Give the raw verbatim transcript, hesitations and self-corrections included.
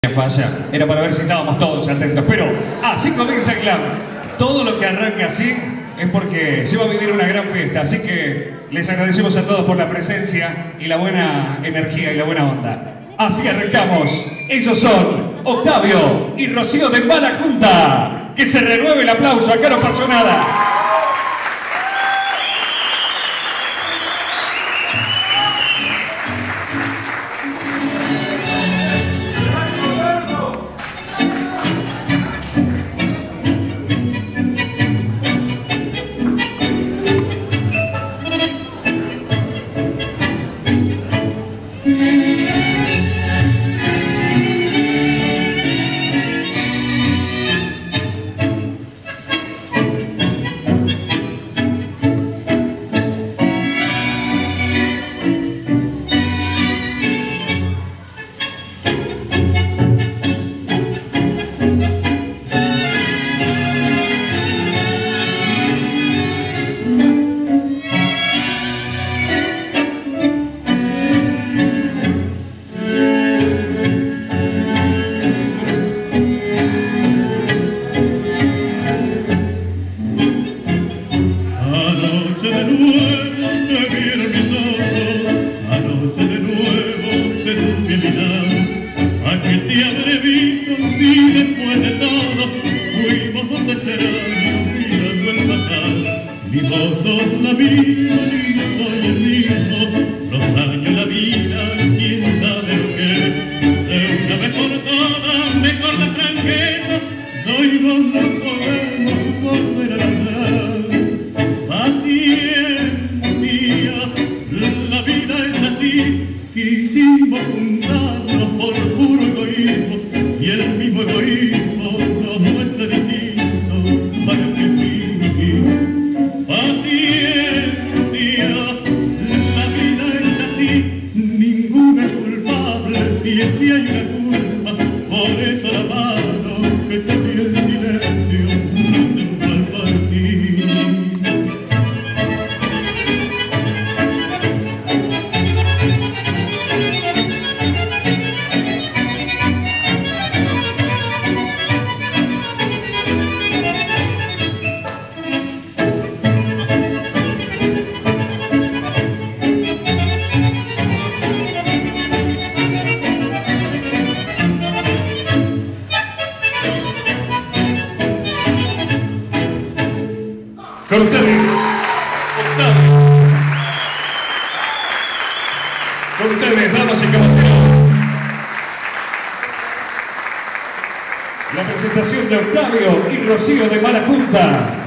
Falla, era para ver si estábamos todos atentos, pero así comienza el Clam. Todo lo que arranca así es porque se va a vivir una gran fiesta, así que les agradecemos a todos por la presencia y la buena energía y la buena onda. Así arrancamos. Ellos son Octavio y Rocío de Mala Junta. Que se renueve el aplauso, acá no pasó nada. La vida, y yo soy el mismo, los años, la vida, quién sabe lo que. De una vez por todas, mejor la franqueza, doy donde podemos volver a hablar. Paciencia, la vida es así, quisimos juntarnos por puro egoísmo, y el mismo egoísmo nos muestra distinto para que vivir. Siempre hay una culpa, por eso la mano que te dio el silencio no te gusta al partir. Con ustedes, Octavio. Con ustedes, damas y caballeros, la presentación de Octavio y Rocío de Mala Junta.